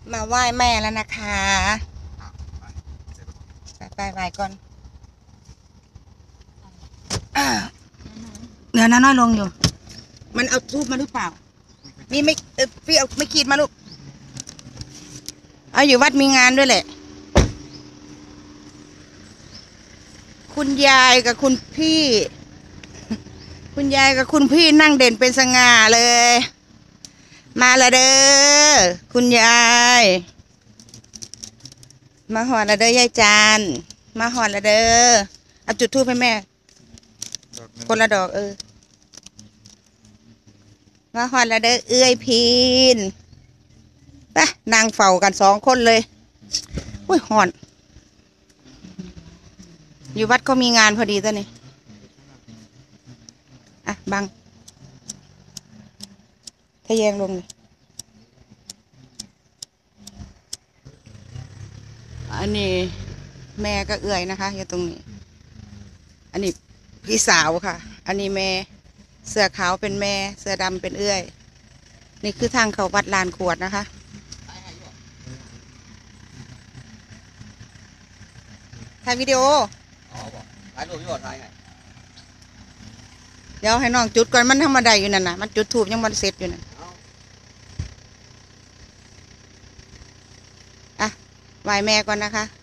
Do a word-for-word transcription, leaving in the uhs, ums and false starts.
มาไหว้แม่แล้วนะคะไปไปไหว้ก่อนอ่าเดี๋ยวนะน้อยลงอยู่ มันเอาทูบมาหรือเปล่ามีไม่เออพี่เอาไม่ขีดมาลูกเอาอยู่วัดมีงานด้วยแหละ คุณยายกับคุณพี่ คุณยายกับคุณพี่นั่งเด่นเป็นสง่าเลย มาละเด้อคุณยายมาหอดละเด้อยายจานมาหอดละเด้อเอาจุดธูปให้แม่คนละดอกเออมาหอดละเด้อเอื้อยพีนไปนางเฝ้ากันสองคนเลยอุ้ยหอนอยู่วัดเขามีงานพอดีตอนนี้อ่ะบังทะแยงลงเลยอันนี้แม่ก็เอื้อยนะคะอยู่ตรงนี้อันนี้พี่สาวค่ะอันนี้แม่เสื้อขาวเป็นแม่เสื้อดำเป็นเอื้อยนี่คือทางเขาวัดลานขวดนะคะถ่ายวิดีโออ๋อบอกถ่ายรูปอยู่บ่ถ่ายไงเดี๋ยวให้น้องจุดก่อนมันธรรมดาอยู่นั่นนะมันจุดถูกยังมันเสร็จอยู่นั่นอ่ะไหว้แม่ก่อนนะคะ